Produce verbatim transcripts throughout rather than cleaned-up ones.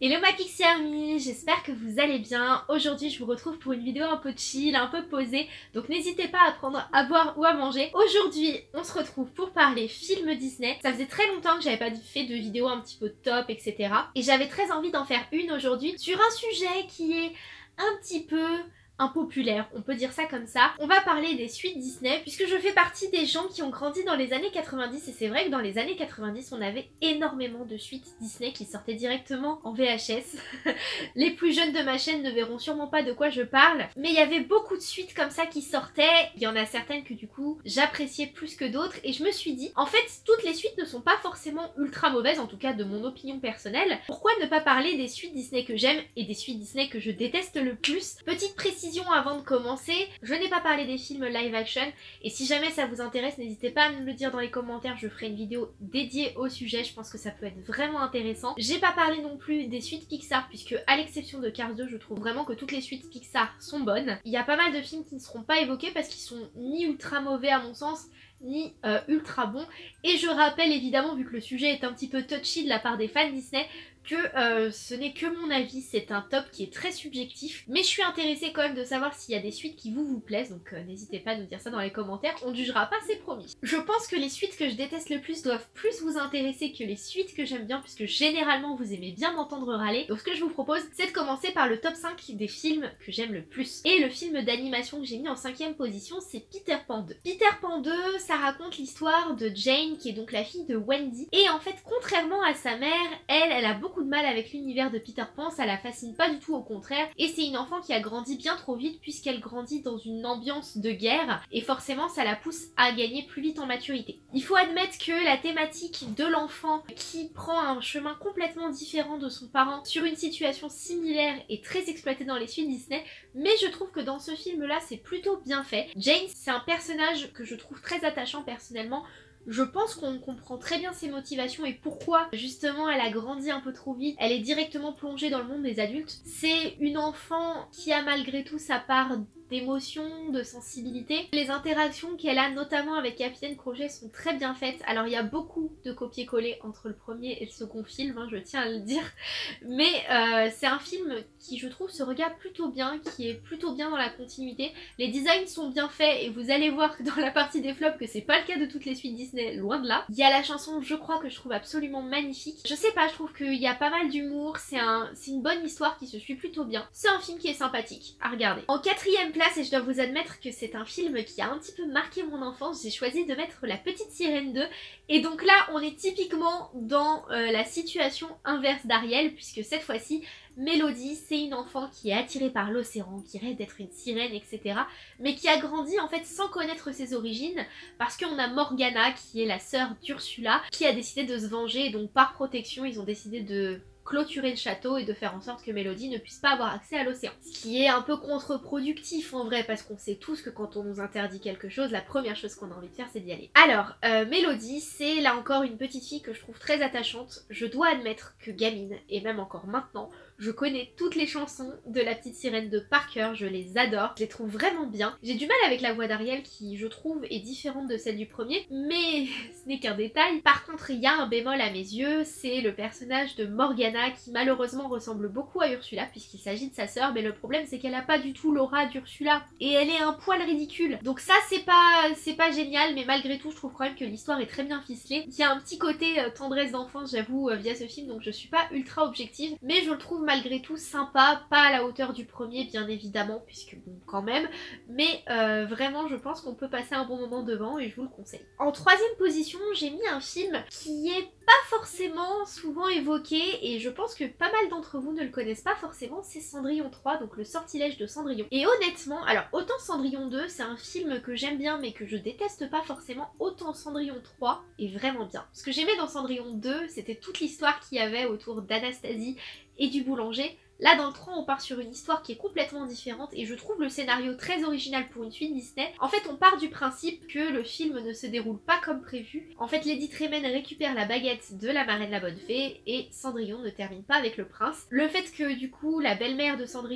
Hello ma Pixie Army, j'espère que vous allez bien. Aujourd'hui je vous retrouve pour une vidéo un peu chill, un peu posée, donc n'hésitez pas à prendre à boire ou à manger. Aujourd'hui on se retrouve pour parler films Disney. Ça faisait très longtemps que j'avais pas fait de vidéo un petit peu top, et cetera. Et j'avais très envie d'en faire une aujourd'hui sur un sujet qui est un petit peu impopulaire, on peut dire ça comme ça. On va parler des suites Disney, puisque je fais partie des gens qui ont grandi dans les années quatre-vingt-dix, et c'est vrai que dans les années quatre-vingt-dix, on avait énormément de suites Disney qui sortaient directement en V H S. Les plus jeunes de ma chaîne ne verront sûrement pas de quoi je parle, mais il y avait beaucoup de suites comme ça qui sortaient. Il y en a certaines que du coup, j'appréciais plus que d'autres, et je me suis dit, en fait, toutes les suites ne sont pas forcément ultra mauvaises, en tout cas de mon opinion personnelle. Pourquoi ne pas parler des suites Disney que j'aime et des suites Disney que je déteste le plus? Petite précision avant de commencer, je n'ai pas parlé des films live action, et si jamais ça vous intéresse, n'hésitez pas à me le dire dans les commentaires, je ferai une vidéo dédiée au sujet, je pense que ça peut être vraiment intéressant. J'ai pas parlé non plus des suites Pixar, puisque à l'exception de Cars deux, je trouve vraiment que toutes les suites Pixar sont bonnes. Il y a pas mal de films qui ne seront pas évoqués parce qu'ils sont ni ultra mauvais à mon sens, ni euh, ultra bons. Et je rappelle évidemment, vu que le sujet est un petit peu touchy de la part des fans Disney, que euh, ce n'est que mon avis, c'est un top qui est très subjectif, mais je suis intéressée quand même de savoir s'il y a des suites qui vous vous plaisent, donc euh, n'hésitez pas à nous dire ça dans les commentaires, on ne jugera pas, c'est promis. Je pense que les suites que je déteste le plus doivent plus vous intéresser que les suites que j'aime bien, puisque généralement vous aimez bien m'entendre râler. Donc ce que je vous propose, c'est de commencer par le top cinq des films que j'aime le plus. Et le film d'animation que j'ai mis en cinquième position, c'est Peter Pan deux. Peter Pan deux, ça raconte l'histoire de Jane, qui est donc la fille de Wendy, et en fait, contrairement à sa mère, elle, elle a beaucoup de mal avec l'univers de Peter Pan, ça la fascine pas du tout, au contraire, et c'est une enfant qui a grandi bien trop vite puisqu'elle grandit dans une ambiance de guerre, et forcément ça la pousse à gagner plus vite en maturité. Il faut admettre que la thématique de l'enfant qui prend un chemin complètement différent de son parent sur une situation similaire est très exploitée dans les suites Disney, mais je trouve que dans ce film là c'est plutôt bien fait. Jane, c'est un personnage que je trouve très attachant personnellement. Je pense qu'on comprend très bien ses motivations et pourquoi justement elle a grandi un peu trop vite. Elle est directement plongée dans le monde des adultes. C'est une enfant qui a malgré tout sa part d'émotion, de sensibilité. Les interactions qu'elle a notamment avec Capitaine Crochet sont très bien faites. Alors il y a beaucoup de copier-coller entre le premier et le second film, hein, je tiens à le dire. Mais euh, c'est un film qui je trouve se regarde plutôt bien, qui est plutôt bien dans la continuité. Les designs sont bien faits et vous allez voir que dans la partie des flops que c'est pas le cas de toutes les suites Disney, loin de là. Il y a la chanson Je crois que je trouve absolument magnifique. Je sais pas, je trouve qu'il y a pas mal d'humour, c'est un, c'est une bonne histoire qui se suit plutôt bien. C'est un film qui est sympathique à regarder. En quatrième place, et je dois vous admettre que c'est un film qui a un petit peu marqué mon enfance, j'ai choisi de mettre La Petite Sirène deux. Et donc là, on est typiquement dans euh, la situation inverse d'Ariel, puisque cette fois-ci, Mélodie, c'est une enfant qui est attirée par l'océan, qui rêve d'être une sirène, et cetera. Mais qui a grandi en fait sans connaître ses origines, parce qu'on a Morgana, qui est la sœur d'Ursula, qui a décidé de se venger, et donc par protection, ils ont décidé de clôturer le château et de faire en sorte que Mélodie ne puisse pas avoir accès à l'océan. Ce qui est un peu contre-productif en vrai, parce qu'on sait tous que quand on nous interdit quelque chose, la première chose qu'on a envie de faire c'est d'y aller. Alors, euh, Mélodie, c'est là encore une petite fille que je trouve très attachante. Je dois admettre que gamine, et même encore maintenant, je connais toutes les chansons de La Petite Sirène de par cœur, je les adore, je les trouve vraiment bien. J'ai du mal avec la voix d'Ariel qui, je trouve, est différente de celle du premier, mais ce n'est qu'un détail. Par contre, il y a un bémol à mes yeux, c'est le personnage de Morgana qui malheureusement ressemble beaucoup à Ursula puisqu'il s'agit de sa sœur, mais le problème c'est qu'elle a pas du tout l'aura d'Ursula et elle est un poil ridicule. Donc ça c'est pas c'est pas génial, mais malgré tout je trouve quand même que l'histoire est très bien ficelée. Il y a un petit côté euh, tendresse d'enfance j'avoue euh, via ce film, donc je suis pas ultra objective, mais je le trouve malgré tout sympa, pas à la hauteur du premier bien évidemment puisque bon quand même, mais euh, vraiment je pense qu'on peut passer un bon moment devant et je vous le conseille. En troisième position j'ai mis un film qui est pas forcément souvent évoqué et je pense que pas mal d'entre vous ne le connaissent pas forcément, c'est Cendrillon trois, donc le sortilège de Cendrillon. Et honnêtement, alors autant Cendrillon deux c'est un film que j'aime bien mais que je déteste pas forcément, autant Cendrillon trois est vraiment bien. Ce que j'aimais dans Cendrillon deux c'était toute l'histoire qu'il y avait autour d'Anastasie et du boulanger. Là dans le trois on part sur une histoire qui est complètement différente et je trouve le scénario très original pour une suite Disney. En fait on part du principe que le film ne se déroule pas comme prévu. En fait Lady Tremaine récupère la baguette de la marraine la bonne fée et Cendrillon ne termine pas avec le prince. Le fait que du coup la belle-mère de Cendrillon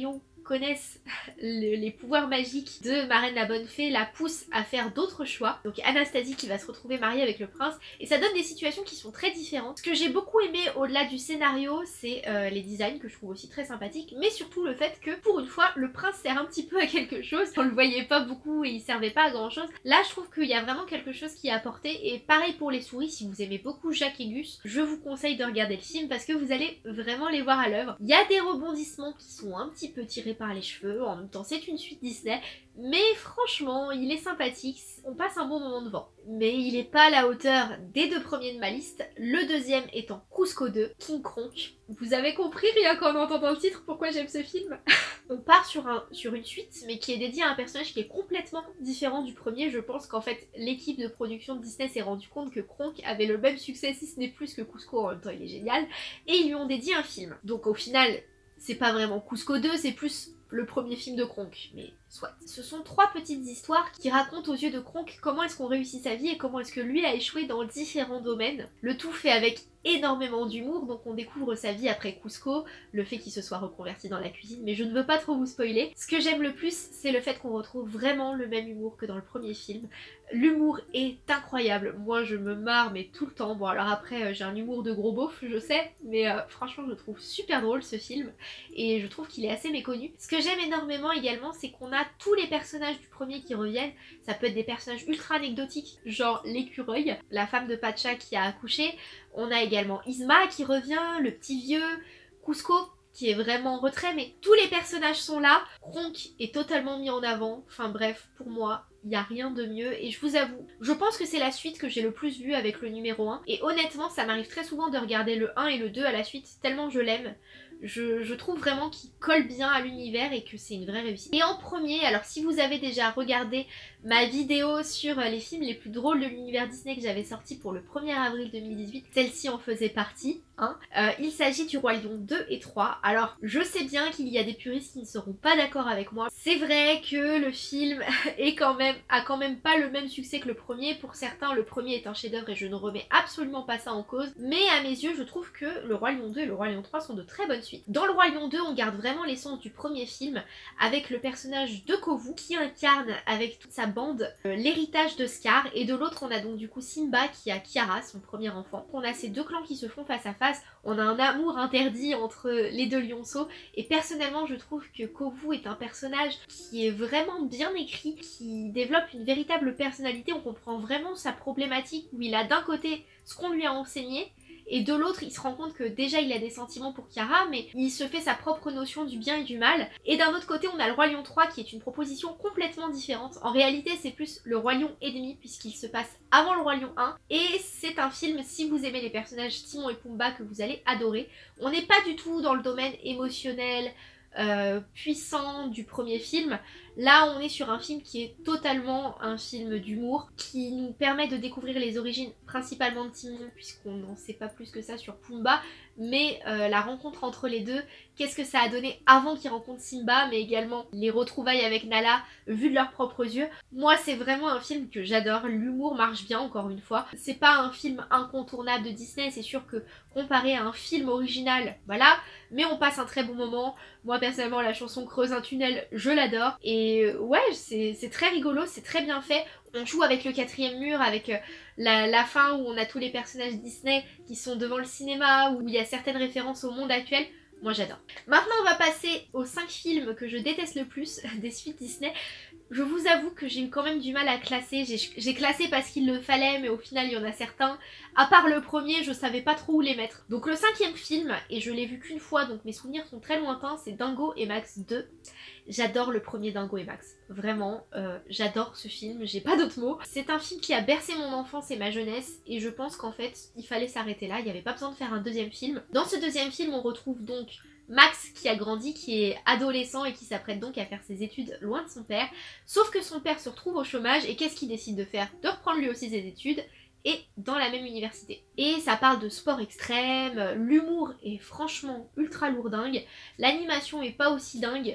connaissent le, les pouvoirs magiques de Marraine la Bonne Fée la poussent à faire d'autres choix. Donc Anastasie qui va se retrouver mariée avec le prince, et ça donne des situations qui sont très différentes. Ce que j'ai beaucoup aimé au-delà du scénario, c'est euh, les designs que je trouve aussi très sympathiques, mais surtout le fait que pour une fois le prince sert un petit peu à quelque chose. On le voyait pas beaucoup et il servait pas à grand chose. Là je trouve qu'il y a vraiment quelque chose qui est apporté, et pareil pour les souris, si vous aimez beaucoup Jacques et Gus, je vous conseille de regarder le film parce que vous allez vraiment les voir à l'œuvre. Il y a des rebondissements qui sont un petit peu tirés par les cheveux, en même temps c'est une suite Disney, mais franchement il est sympathique, on passe un bon moment devant. Mais il est pas à la hauteur des deux premiers de ma liste, le deuxième étant Cusco deux, King Kronk. Vous avez compris rien qu'en entendant le titre pourquoi j'aime ce film. On part sur, un, sur une suite mais qui est dédiée à un personnage qui est complètement différent du premier. Je pense qu'en fait l'équipe de production de Disney s'est rendu compte que Kronk avait le même succès si ce n'est plus que Cusco, en même temps il est génial, et ils lui ont dédié un film. Donc au final c'est pas vraiment Cusco deux, c'est plus le premier film de Kronk, mais soit. Ce sont trois petites histoires qui racontent aux yeux de Kronk comment est-ce qu'on réussit sa vie et comment est-ce que lui a échoué dans différents domaines. Le tout fait avec énormément d'humour, donc on découvre sa vie après Cusco, le fait qu'il se soit reconverti dans la cuisine, mais je ne veux pas trop vous spoiler. Ce que j'aime le plus, c'est le fait qu'on retrouve vraiment le même humour que dans le premier film. L'humour est incroyable, moi je me marre mais tout le temps. Bon alors après euh, j'ai un humour de gros beauf, je sais, mais euh, franchement je le trouve super drôle ce film, et je trouve qu'il est assez méconnu. Ce que j'aime énormément également, c'est qu'on a tous les personnages du premier qui reviennent. Ça peut être des personnages ultra anecdotiques, genre l'écureuil, la femme de Pacha qui a accouché. On a également Yzma qui revient, le petit vieux, Cusco qui est vraiment en retrait, mais tous les personnages sont là. Kronk est totalement mis en avant, enfin bref, pour moi, il n'y a rien de mieux, et je vous avoue, je pense que c'est la suite que j'ai le plus vue avec le numéro un, et honnêtement ça m'arrive très souvent de regarder le un et le deux à la suite, tellement je l'aime. Je, je trouve vraiment qu'il colle bien à l'univers et que c'est une vraie réussite. Et en premier, alors si vous avez déjà regardé ma vidéo sur les films les plus drôles de l'univers Disney que j'avais sorti pour le premier avril deux mille dix-huit, celle-ci en faisait partie. Hein. Euh, il s'agit du Roi Lion deux et trois. Alors je sais bien qu'il y a des puristes qui ne seront pas d'accord avec moi. C'est vrai que le film est quand même, a quand même pas le même succès que le premier. Pour certains, le premier est un chef-d'œuvre et je ne remets absolument pas ça en cause. Mais à mes yeux, je trouve que le Roi Lion deux et le Roi Lion trois sont de très bonnes suites. Dans le Roi Lion deux, on garde vraiment l'essence du premier film avec le personnage de Kovu qui incarne avec toute sa bande euh, l'héritage de Scar, et de l'autre on a donc du coup Simba qui a Kiara, son premier enfant. On a ces deux clans qui se font face à face, on a un amour interdit entre les deux lionceaux, et personnellement je trouve que Kovu est un personnage qui est vraiment bien écrit, qui développe une véritable personnalité. On comprend vraiment sa problématique où il a d'un côté ce qu'on lui a enseigné, et de l'autre il se rend compte que déjà il a des sentiments pour Kiara, mais il se fait sa propre notion du bien et du mal. Et d'un autre côté on a le Roi Lion trois qui est une proposition complètement différente. En réalité c'est plus le Roi Lion et demi puisqu'il se passe avant le Roi Lion un, et c'est un film, si vous aimez les personnages Timon et Pumba, que vous allez adorer. On n'est pas du tout dans le domaine émotionnel, Euh, puissant du premier film. Là on est sur un film qui est totalement un film d'humour, qui nous permet de découvrir les origines principalement de Timon puisqu'on n'en sait pas plus que ça sur Pumba, mais euh, la rencontre entre les deux, qu'est-ce que ça a donné avant qu'ils rencontrent Simba, mais également les retrouvailles avec Nala vues de leurs propres yeux. Moi c'est vraiment un film que j'adore, l'humour marche bien encore une fois. C'est pas un film incontournable de Disney, c'est sûr que comparé à un film original, voilà, mais on passe un très bon moment. Moi personnellement la chanson Creuse un tunnel, je l'adore, et ouais c'est très rigolo, c'est très bien fait. On joue avec le quatrième mur, avec la, la fin où on a tous les personnages Disney qui sont devant le cinéma, où il y a certaines références au monde actuel. Moi j'adore. Maintenant on va passer aux cinq films que je déteste le plus des suites Disney. Je vous avoue que j'ai eu quand même du mal à classer. J'ai classé parce qu'il le fallait, mais au final il y en a certains, à part le premier, je savais pas trop où les mettre. Donc le cinquième film, et je l'ai vu qu'une fois donc mes souvenirs sont très lointains, c'est Dingo et Max deux. J'adore le premier Dingo et Max, vraiment, euh, j'adore ce film, j'ai pas d'autres mots. C'est un film qui a bercé mon enfance et ma jeunesse, et je pense qu'en fait il fallait s'arrêter là, il n'y avait pas besoin de faire un deuxième film. Dans ce deuxième film on retrouve donc Max qui a grandi, qui est adolescent et qui s'apprête donc à faire ses études loin de son père, sauf que son père se retrouve au chômage, et qu'est-ce qu'il décide de faire? De reprendre lui aussi ses études, et dans la même université. Et ça parle de sport extrême, l'humour est franchement ultra lourdingue, l'animation est pas aussi dingue,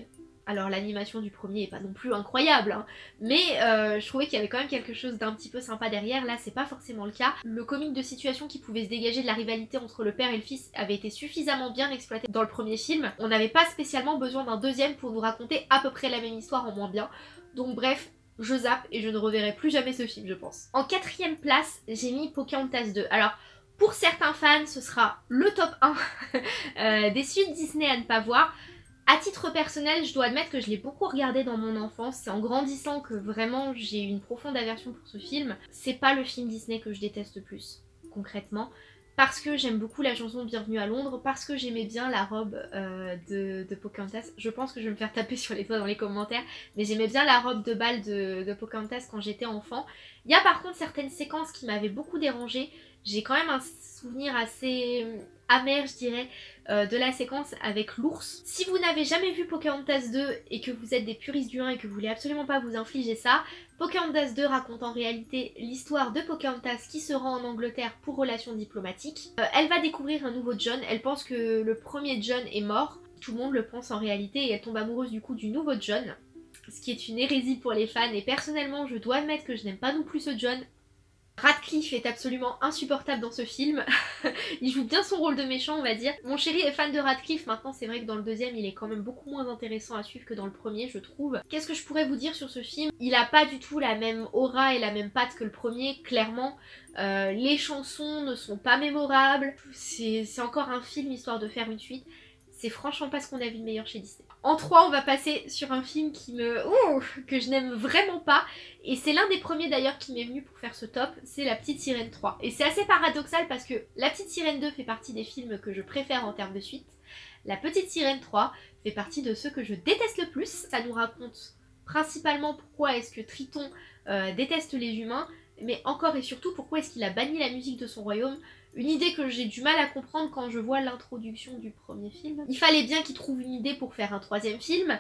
Alors l'animation du premier est pas non plus incroyable, hein, mais euh, je trouvais qu'il y avait quand même quelque chose d'un petit peu sympa derrière. Là c'est pas forcément le cas. Le comique de situation qui pouvait se dégager de la rivalité entre le père et le fils avait été suffisamment bien exploité dans le premier film. On n'avait pas spécialement besoin d'un deuxième pour nous raconter à peu près la même histoire en moins bien. Donc bref, je zappe et je ne reverrai plus jamais ce film, je pense. En quatrième place, j'ai mis Pocahontas deux. Alors pour certains fans ce sera le top un euh, des suites Disney à ne pas voir. À titre personnel, je dois admettre que je l'ai beaucoup regardé dans mon enfance. C'est en grandissant que vraiment j'ai eu une profonde aversion pour ce film. C'est pas le film Disney que je déteste le plus, concrètement. Parce que j'aime beaucoup la chanson Bienvenue à Londres, parce que j'aimais bien la robe euh, de, de Pocahontas. Je pense que je vais me faire taper sur les doigts dans les commentaires, mais j'aimais bien la robe de bal de, de Pocahontas quand j'étais enfant. Il y a par contre certaines séquences qui m'avaient beaucoup dérangée. J'ai quand même un souvenir assez amer, je dirais, euh, de la séquence avec l'ours. Si vous n'avez jamais vu Pocahontas deux et que vous êtes des puristes du un et que vous voulez absolument pas vous infliger ça, Pocahontas deux raconte en réalité l'histoire de Pocahontas qui se rend en Angleterre pour relations diplomatiques. Euh, elle va découvrir un nouveau John, elle pense que le premier John est mort, tout le monde le pense en réalité, et elle tombe amoureuse du coup du nouveau John, ce qui est une hérésie pour les fans, et personnellement je dois admettre que je n'aime pas non plus ce John. Radcliffe est absolument insupportable dans ce film. Il joue bien son rôle de méchant, on va dire. Mon chéri est fan de Radcliffe, maintenant c'est vrai que dans le deuxième il est quand même beaucoup moins intéressant à suivre que dans le premier, je trouve. Qu'est-ce que je pourrais vous dire sur ce film? Il a pas du tout la même aura et la même patte que le premier, clairement. Euh, les chansons ne sont pas mémorables. C'est encore un film histoire de faire une suite. C'est franchement pas ce qu'on a vu de meilleur chez Disney. En trois, on va passer sur un film qui me... Ouh, que je n'aime vraiment pas. Et c'est l'un des premiers d'ailleurs qui m'est venu pour faire ce top, c'est La Petite Sirène trois. Et c'est assez paradoxal parce que La Petite Sirène deux fait partie des films que je préfère en termes de suite. La Petite Sirène trois fait partie de ceux que je déteste le plus. Ça nous raconte principalement pourquoi est-ce que Triton euh, déteste les humains, mais encore et surtout pourquoi est-ce qu'il a banni la musique de son royaume. Une idée que j'ai du mal à comprendre quand je vois l'introduction du premier film. Il fallait bien qu'il trouve une idée pour faire un troisième film.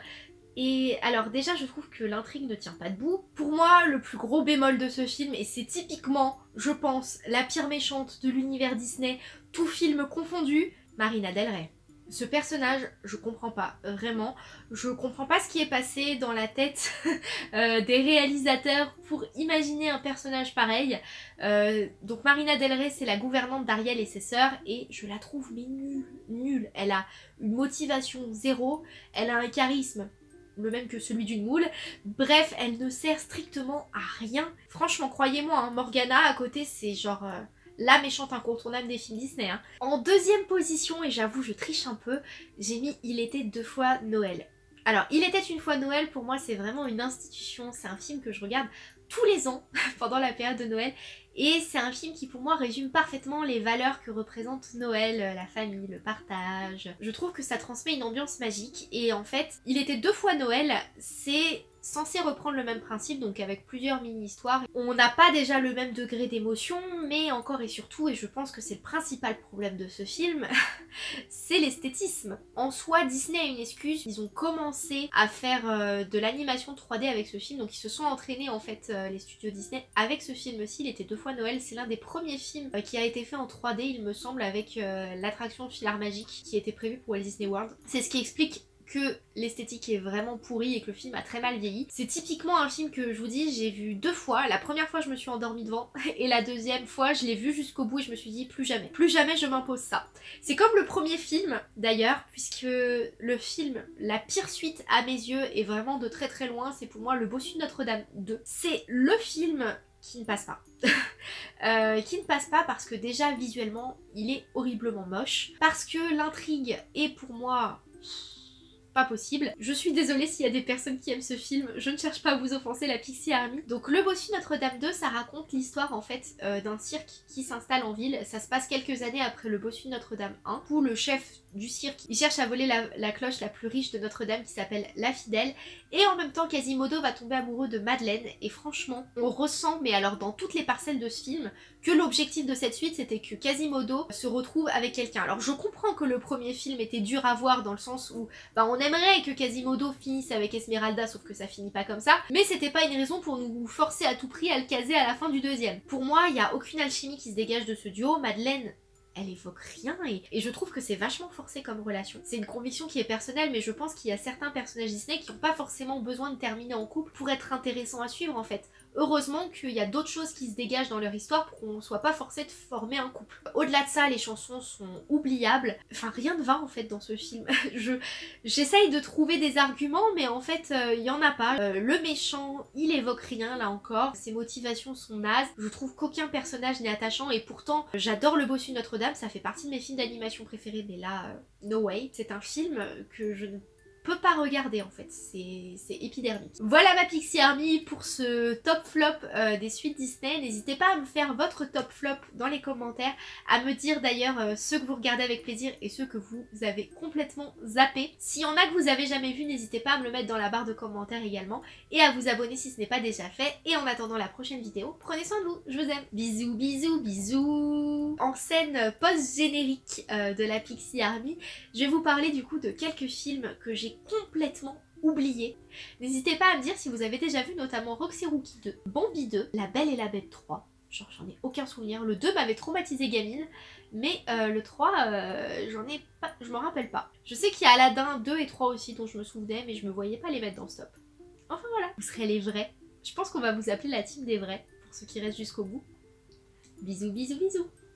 Et alors déjà je trouve que l'intrigue ne tient pas debout. Pour moi le plus gros bémol de ce film, et c'est typiquement, je pense, la pire méchante de l'univers Disney, tout film confondu, Marina Del Rey. Ce personnage, je comprends pas, vraiment. Je comprends pas ce qui est passé dans la tête euh, des réalisateurs pour imaginer un personnage pareil. Euh, donc Marina Del Rey, c'est la gouvernante d'Ariel et ses sœurs, et je la trouve mais nulle, nulle. Elle a une motivation zéro, elle a un charisme le même que celui d'une moule. Bref, elle ne sert strictement à rien. Franchement, croyez-moi, hein, Morgana à côté, c'est genre... Euh, la méchante incontournable des films Disney. Hein. En deuxième position, et j'avoue je triche un peu, j'ai mis Il était deux fois Noël. Alors Il était une fois Noël, pour moi c'est vraiment une institution, c'est un film que je regarde tous les ans pendant la période de Noël, et c'est un film qui pour moi résume parfaitement les valeurs que représente Noël, la famille, le partage. Je trouve que ça transmet une ambiance magique, et en fait Il était deux fois Noël, c'est censé reprendre le même principe, donc avec plusieurs mini-histoires. On n'a pas déjà le même degré d'émotion, mais encore et surtout, et je pense que c'est le principal problème de ce film, c'est l'esthétisme. En soi, Disney a une excuse, ils ont commencé à faire euh, de l'animation trois D avec ce film, donc ils se sont entraînés en fait, euh, les studios Disney, avec ce film aussi. Il était deux fois Noël, c'est l'un des premiers films euh, qui a été fait en trois D, il me semble, avec euh, l'attraction Filard Magique qui était prévue pour Walt Disney World. C'est ce qui explique que l'esthétique est vraiment pourrie et que le film a très mal vieilli. C'est typiquement un film que je vous dis, j'ai vu deux fois. La première fois je me suis endormie devant et la deuxième fois je l'ai vu jusqu'au bout et je me suis dit plus jamais. Plus jamais je m'impose ça. C'est comme le premier film d'ailleurs, puisque le film, la pire suite à mes yeux est vraiment de très très loin, c'est pour moi Le Bossu de Notre-Dame deux. C'est le film qui ne passe pas. euh, qui ne passe pas parce que déjà visuellement il est horriblement moche, parce que l'intrigue est pour moi... pas possible. Je suis désolée s'il y a des personnes qui aiment ce film, je ne cherche pas à vous offenser, la Pixie Army. Donc Le Bossu Notre-Dame deux, ça raconte l'histoire en fait euh, d'un cirque qui s'installe en ville. Ça se passe quelques années après Le Bossu Notre-Dame un, où le chef du cirque, il cherche à voler la, la cloche la plus riche de Notre-Dame qui s'appelle La Fidèle, et en même temps Quasimodo va tomber amoureux de Madeleine, et franchement on ressent, mais alors dans toutes les parcelles de ce film, que l'objectif de cette suite c'était que Quasimodo se retrouve avec quelqu'un. Alors je comprends que le premier film était dur à voir dans le sens où bah, on aimerait que Quasimodo finisse avec Esmeralda, sauf que ça finit pas comme ça, mais c'était pas une raison pour nous forcer à tout prix à le caser à la fin du deuxième. Pour moi il y a aucune alchimie qui se dégage de ce duo. Madeleine elle évoque rien et, et je trouve que c'est vachement forcé comme relation. C'est une conviction qui est personnelle, mais je pense qu'il y a certains personnages Disney qui n'ont pas forcément besoin de terminer en couple pour être intéressants à suivre en fait. Heureusement qu'il y a d'autres choses qui se dégagent dans leur histoire pour qu'on soit pas forcé de former un couple. Au-delà de ça, les chansons sont oubliables. Enfin, rien ne va en fait dans ce film. je J'essaye de trouver des arguments, mais en fait, il euh, y en a pas. Euh, le méchant, il évoque rien là encore. Ses motivations sont nazes. Je trouve qu'aucun personnage n'est attachant et pourtant, j'adore Le Bossu de Notre-Dame. Ça fait partie de mes films d'animation préférés, mais là, euh, no way. C'est un film que je ne peux pas regarder en fait, c'est épidermique. Voilà ma Pixie Army pour ce top flop euh, des suites Disney. N'hésitez pas à me faire votre top flop dans les commentaires, à me dire d'ailleurs euh, ceux que vous regardez avec plaisir et ceux que vous avez complètement zappé. S'il y en a que vous avez jamais vu, n'hésitez pas à me le mettre dans la barre de commentaires également et à vous abonner si ce n'est pas déjà fait. Et en attendant la prochaine vidéo, prenez soin de vous, je vous aime. Bisous, bisous, bisous. En scène post-générique euh, de la Pixie Army, je vais vous parler du coup de quelques films que j'ai complètement oublié. N'hésitez pas à me dire si vous avez déjà vu notamment Roxy Rookie deux, Bambi deux, La Belle et la Bête trois, genre j'en ai aucun souvenir, le deux m'avait traumatisé gamine, mais euh, le trois, euh, j'en ai pas, je m'en rappelle pas. Je sais qu'il y a Aladdin deux et trois aussi dont je me souvenais, mais je me voyais pas les mettre dans ce top. Enfin voilà, vous serez les vrais. Je pense qu'on va vous appeler la team des vrais, pour ceux qui restent jusqu'au bout. Bisous, bisous, bisous.